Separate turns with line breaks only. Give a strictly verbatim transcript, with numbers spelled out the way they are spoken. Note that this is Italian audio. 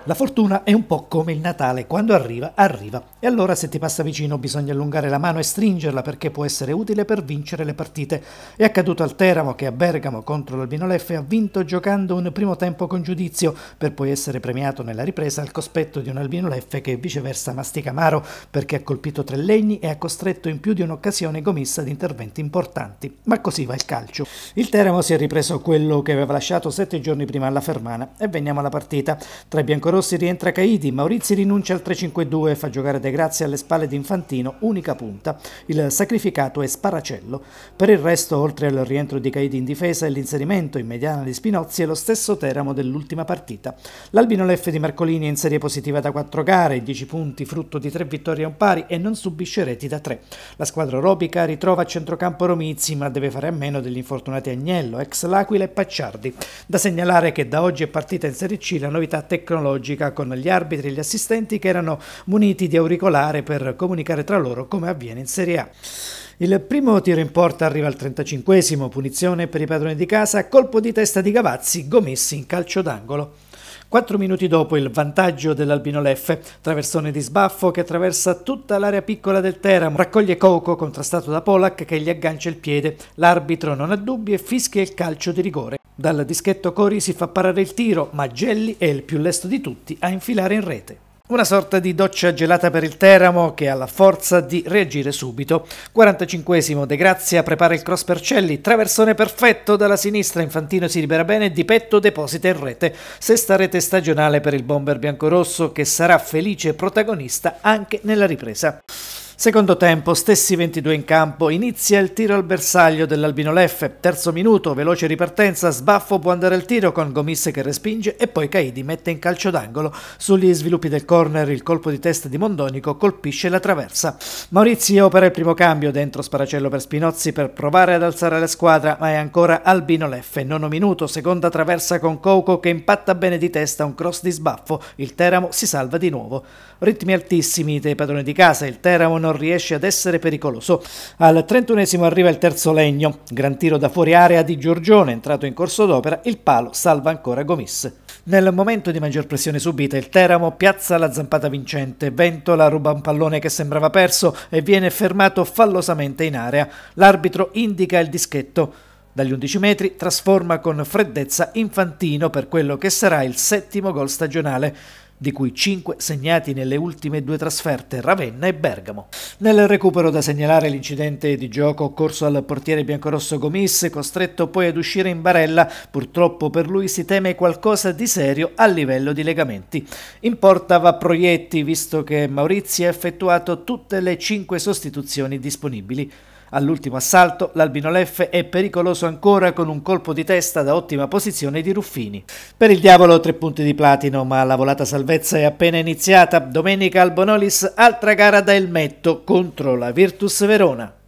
La fortuna è un po' come il Natale, quando arriva, arriva. E allora se ti passa vicino bisogna allungare la mano e stringerla perché può essere utile per vincere le partite. È accaduto al Teramo che a Bergamo contro l'Albino Leffe ha vinto giocando un primo tempo con giudizio, per poi essere premiato nella ripresa al cospetto di un Albino Leffe che viceversa mastica amaro perché ha colpito tre legni e ha costretto in più di un'occasione Gomis ad interventi importanti. Ma così va il calcio. Il Teramo si è ripreso quello che aveva lasciato sette giorni prima alla Fermana e veniamo alla partita. Tra i biancorossi rientra Caidi, Maurizi rinuncia al tre cinque due e fa giocare De Grazia alle spalle di Infantino, unica punta. Il sacrificato è Sparacello. Per il resto, oltre al rientro di Caidi in difesa e l'inserimento in mediana di Spinozzi, è lo stesso Teramo dell'ultima partita. L'Albino Leffe di Marcolini è in serie positiva da quattro gare, dieci punti frutto di tre vittorie a un pari e non subisce reti da tre. La squadra orobica ritrova a centrocampo Romizzi, ma deve fare a meno degli infortunati Agnello, ex L'Aquila e Pacciardi. Da segnalare che da oggi è partita in Serie C la novità tecnologica con gli arbitri e gli assistenti che erano muniti di auricolare per comunicare tra loro come avviene in Serie A. Il primo tiro in porta arriva al trentacinquesimo, punizione per i padroni di casa, colpo di testa di Gavazzi, Gomis in calcio d'angolo. Quattro minuti dopo il vantaggio dell'Albino Leffe, traversone di sbaffo che attraversa tutta l'area piccola del Teramo, raccoglie Coco contrastato da Polak che gli aggancia il piede, l'arbitro non ha dubbi e fischia il calcio di rigore. Dal dischetto Cori si fa parare il tiro, ma Gelli è il più lesto di tutti a infilare in rete. Una sorta di doccia gelata per il Teramo che ha la forza di reagire subito. quarantacinquesimo, De Grazia prepara il cross per Celli, traversone perfetto dalla sinistra, Infantino si libera bene e di petto deposita in rete. Sesta rete stagionale per il bomber biancorosso che sarà felice protagonista anche nella ripresa. Secondo tempo, stessi ventidue in campo, inizia il tiro al bersaglio dell'Albino Leffe, terzo minuto, veloce ripartenza, sbaffo può andare al tiro con Gomis che respinge e poi Caidi mette in calcio d'angolo. Sugli sviluppi del corner il colpo di testa di Mondonico colpisce la traversa. Maurizi opera il primo cambio, dentro Sparacello per Spinozzi per provare ad alzare la squadra, ma è ancora Albino Leffe. Nono minuto, seconda traversa con Coco che impatta bene di testa un cross di sbaffo, il Teramo si salva di nuovo. Ritmi altissimi dei padroni di casa, il Teramo non riesce ad essere pericoloso. Al trentunesimo arriva il terzo legno, gran tiro da fuori area di Giorgione, entrato in corso d'opera, il palo salva ancora Gomis. Nel momento di maggior pressione subita il Teramo piazza la zampata vincente, Ventola ruba un pallone che sembrava perso e viene fermato fallosamente in area. L'arbitro indica il dischetto. Dagli undici metri trasforma con freddezza Infantino per quello che sarà il settimo gol stagionale, di cui cinque segnati nelle ultime due trasferte, Ravenna e Bergamo. Nel recupero da segnalare l'incidente di gioco occorso al portiere biancorosso Gomis, costretto poi ad uscire in barella, purtroppo per lui si teme qualcosa di serio a livello di legamenti. In porta va Proietti, visto che Maurizi ha effettuato tutte le cinque sostituzioni disponibili. All'ultimo assalto l'Albino Leffe è pericoloso ancora con un colpo di testa da ottima posizione di Ruffini. Per il Diavolo tre punti di platino, ma la volata salvezza è appena iniziata. Domenica al Bonolis altra gara da Elmetto contro la Virtus Verona.